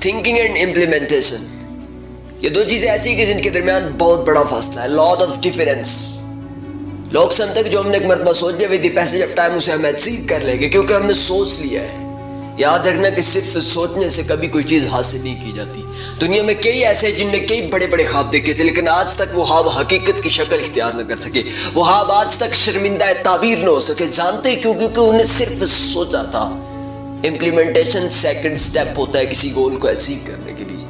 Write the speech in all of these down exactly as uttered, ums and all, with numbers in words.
Thinking and implementation, ये दो चीजें ऐसी कि जिनके दरमियान बहुत बड़ा फासला है, लॉट ऑफ डिफरेंस। लोग समझते कि जो हमने एक मरतबा सोच लिया with the passage of time उसे हम अचीव कर लेंगे, क्योंकि हमने सोच लिया है। याद रखना कि सिर्फ सोचने से कभी कोई चीज हासिल नहीं की जाती। दुनिया में कई ऐसे हैं जिनने कई बड़े बड़े ख्वाब देखे थे, लेकिन आज तक वो ख्वाब हकीकत की शक्ल इख्तियार न कर सके। वो ख्वाब आज तक शर्मिंदा ताबीर न हो सके। जानते क्यों? क्योंकि उन्हें सिर्फ सोचा था। इम्प्लीमेंटेशन सेकंड स्टेप होता है किसी गोल को अचीव करने के लिए।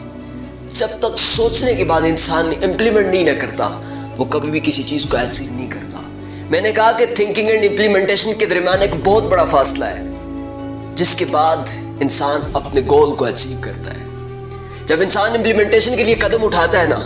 जब तक सोचने के बाद इंसान इम्प्लीमेंट नहीं ना करता, वो कभी भी किसी चीज को अचीव नहीं करता। मैंने कहा कि थिंकिंग एंड इम्प्लीमेंटेशन के दरमियान एक बहुत बड़ा फासला है, जिसके बाद इंसान अपने गोल को अचीव करता है। जब इंसान इम्प्लीमेंटेशन के लिए कदम उठाता है ना,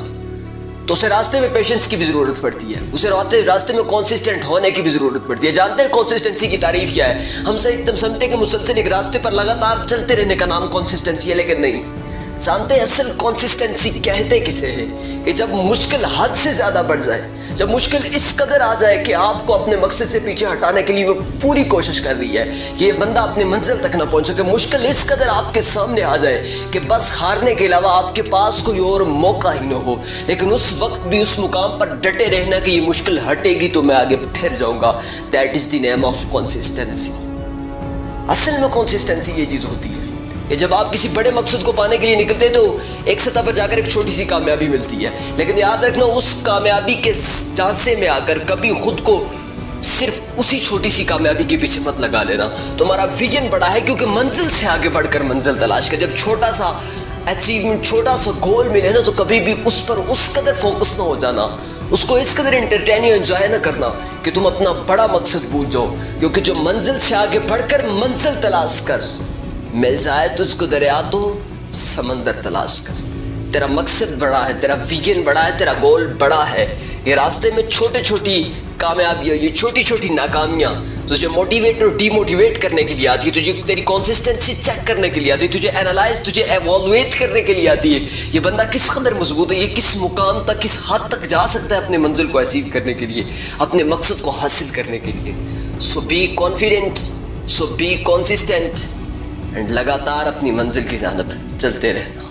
तो उसे रास्ते में पेशेंस की भी जरूरत पड़ती है। उसे रास्ते रास्ते में कंसिस्टेंट होने की भी जरूरत पड़ती है। जानते हैं कंसिस्टेंसी की तारीफ क्या है? हम से एकदम समझते हैं कि मुसलसल एक रास्ते पर लगातार चलते रहने का नाम कंसिस्टेंसी है, लेकिन नहीं। जानते हैं असल कंसिस्टेंसी कहते किसे है? कि जब मुश्किल हद से ज्यादा बढ़ जाए, जब मुश्किल इस कदर आ जाए कि आपको अपने मकसद से पीछे हटाने के लिए वो पूरी कोशिश कर रही है कि ये बंदा अपने मंजिल तक ना पहुंच सके। मुश्किल इस कदर आपके सामने आ जाए कि बस हारने के अलावा आपके पास कोई और मौका ही ना हो, लेकिन उस वक्त भी उस मुकाम पर डटे रहना कि ये मुश्किल हटेगी तो मैं आगे फिर जाऊंगा। That is the name of consistency. असल में कंसिस्टेंसी ये चीज होती है कि जब आप किसी बड़े मकसद को पाने के लिए निकलते हैं तो एक सतह पर जाकर एक छोटी सी कामयाबी मिलती है, लेकिन याद रखना उस कामयाबी के झांसे में आकर कभी खुद को सिर्फ उसी छोटी सी कामयाबी के पीछे मत लगा लेना। तुम्हारा विजन बड़ा है, क्योंकि मंजिल से आगे बढ़कर मंजिल तलाश कर। जब छोटा सा अचीवमेंट, छोटा सा गोल मिले ना, तो कभी भी उस पर उस कदर फोकस ना हो जाना, उसको इस कदर एंटरटेन या एंजॉय ना करना कि तुम अपना बड़ा मकसद भूल जाओ। क्योंकि जो मंजिल से आगे बढ़कर मंजिल तलाश कर, मिल जाए तुझको दरिया तो समंदर तलाश कर। तेरा मकसद बड़ा है, तेरा विजन बड़ा है, तेरा गोल बड़ा है। ये रास्ते में छोटी छोटी कामयाबियां, ये छोटी छोटी नाकामियां तुझे मोटिवेट और डीमोटिवेट करने के लिए आती है, तुझे तेरी कंसिस्टेंसी चेक करने के लिए आती है, तुझे एनालाइज, तुझे एवोल्युएट करने के लिए आती है। ये बंदा किस कदर मजबूत है, ये किस मुकाम तक, किस हद तक जा सकता है अपने मंजिल को अचीव करने के लिए, अपने मकसद को हासिल करने के लिए। So be confident, so be consistent and लगातार अपनी मंजिल की जानिब चलते रहना।